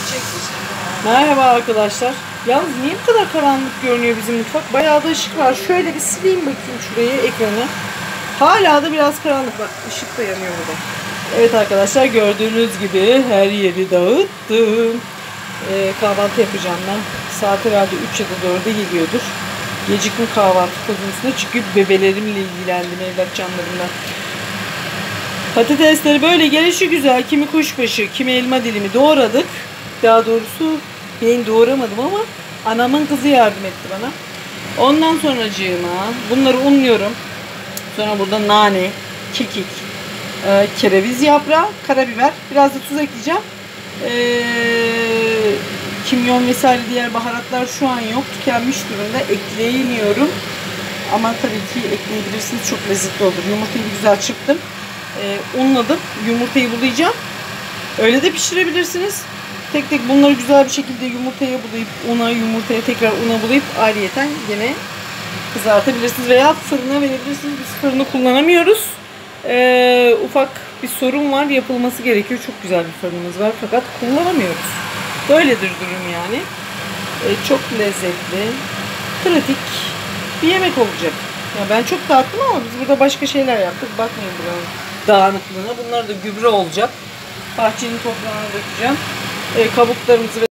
Merhaba arkadaşlar. Yalnız niye bu kadar karanlık görünüyor bizim mutfak? Bayağı da ışık var. Şöyle bir sileyim bakayım şurayı, ekranı. Hala da biraz karanlık. Bak ışık da yanıyor burada. Evet arkadaşlar, gördüğünüz gibi her yeri dağıttım. Kahvaltı yapacağım ben. Saat herhalde 3 ya da 4'e geliyordur. Gecikme kahvaltı konusunda, çünkü bebelerimle ilgilendim, evlat canlarımla. Patatesleri böyle gelişigüzel, kimi kuşbaşı, kimi elma dilimi doğradık. Daha doğrusu ben doğramadım ama anamın kızı yardım etti bana. Ondan sonracığıma bunları unluyorum. Sonra burada nane, kekik, kereviz yaprağı, karabiber, biraz da tuz ekleyeceğim. Kimyon vesaire diğer baharatlar şu an yok, tükenmiş durumda, ekleyemiyorum. Ama tabii ki ekleyebilirsiniz, çok lezzetli olur. Yumurtayı güzel çırptım. Unladım. Yumurtayı bulayacağım. Öyle de pişirebilirsiniz. Tek tek bunları güzel bir şekilde yumurtaya bulayıp yumurtaya tekrar una bulayıp ayrıyeten yine kızartabilirsiniz veya fırına verebilirsiniz. Biz fırını kullanamıyoruz. Ufak bir sorun var. Yapılması gerekiyor. Çok güzel bir fırınımız var fakat kullanamıyoruz. Böyledir durum yani. Çok lezzetli, pratik bir yemek olacak. Ya ben çok dağıttım ama biz burada başka şeyler yaptık. Bakmayın buranın dağınıklığına. Bunlar da gübre olacak. Bahçenin toprağına dökeceğim. Kabuklarımızı